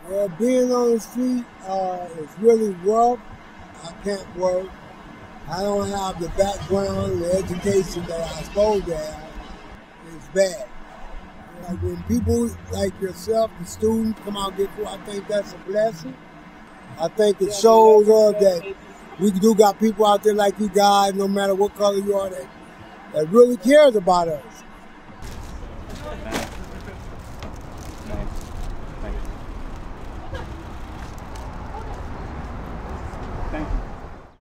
Well, being on the street is really rough. I can't work. I don't have the background and the education that I'm supposed to have. It's bad. Like when people like yourself, the students, come out and get food, I think that's a blessing. I think it shows us that we do got people out there like you guys, no matter what color you are, that really cares about us.